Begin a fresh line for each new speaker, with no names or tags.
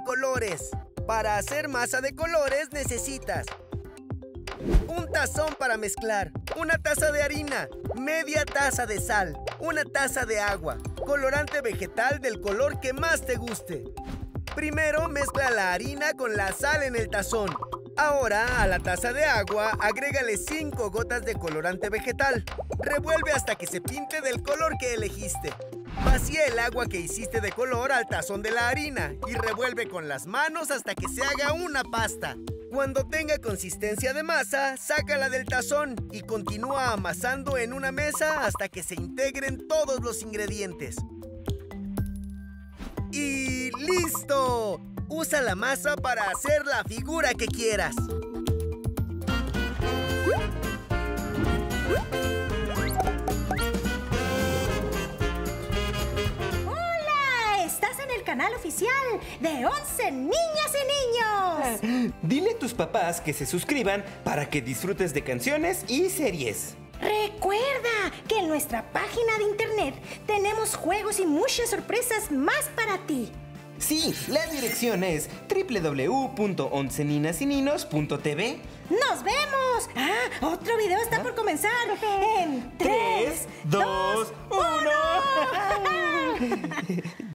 colores. Para hacer masa de colores necesitas un tazón para mezclar, una taza de harina, media taza de sal, una taza de agua, colorante vegetal del color que más te guste. Primero mezcla la harina con la sal en el tazón. Ahora a la taza de agua agrégale 5 gotas de colorante vegetal. Revuelve hasta que se pinte del color que elegiste. Vacía el agua que hiciste de color al tazón de la harina y revuelve con las manos hasta que se haga una pasta. Cuando tenga consistencia de masa, sácala del tazón y continúa amasando en una mesa hasta que se integren todos los ingredientes. ¡Y listo! Usa la masa para hacer la figura que quieras.
Canal oficial de 11 niñas y niños.
Dile a tus papás que se suscriban para que disfrutes de canciones y series.
Recuerda que en nuestra página de internet tenemos juegos y muchas sorpresas más para ti.
Sí, la dirección es www.onceninasininos.tv.
¡Nos vemos! Otro video está por comenzar. En 3, 2, 1.